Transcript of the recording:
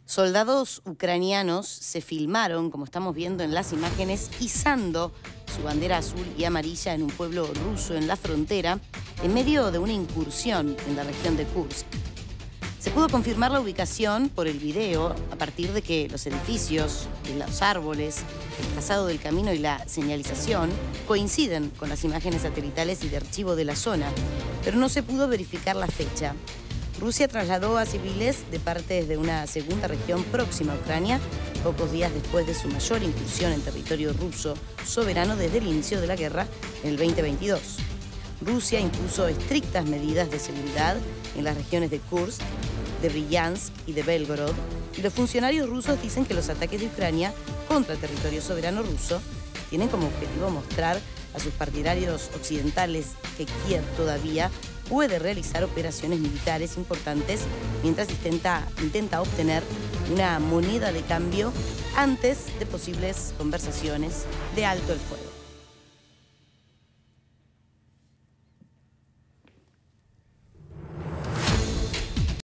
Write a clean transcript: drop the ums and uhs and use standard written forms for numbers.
Soldados ucranianos se filmaron, como estamos viendo en las imágenes, izando su bandera azul y amarilla en un pueblo ruso en la frontera, en medio de una incursión en la región de Kursk. Se pudo confirmar la ubicación por el video a partir de que los edificios, los árboles, el trazado del camino y la señalización coinciden con las imágenes satelitales y de archivo de la zona, pero no se pudo verificar la fecha. Rusia trasladó a civiles de partes de una segunda región próxima a Ucrania, pocos días después de su mayor incursión en territorio ruso soberano desde el inicio de la guerra en el 2022. Rusia impuso estrictas medidas de seguridad en las regiones de Kursk, de Bryansk y de Belgorod, y los funcionarios rusos dicen que los ataques de Ucrania contra el territorio soberano ruso tienen como objetivo mostrar a sus partidarios occidentales que Kiev todavía puede realizar operaciones militares importantes mientras intenta obtener una moneda de cambio antes de posibles conversaciones de alto el fuego.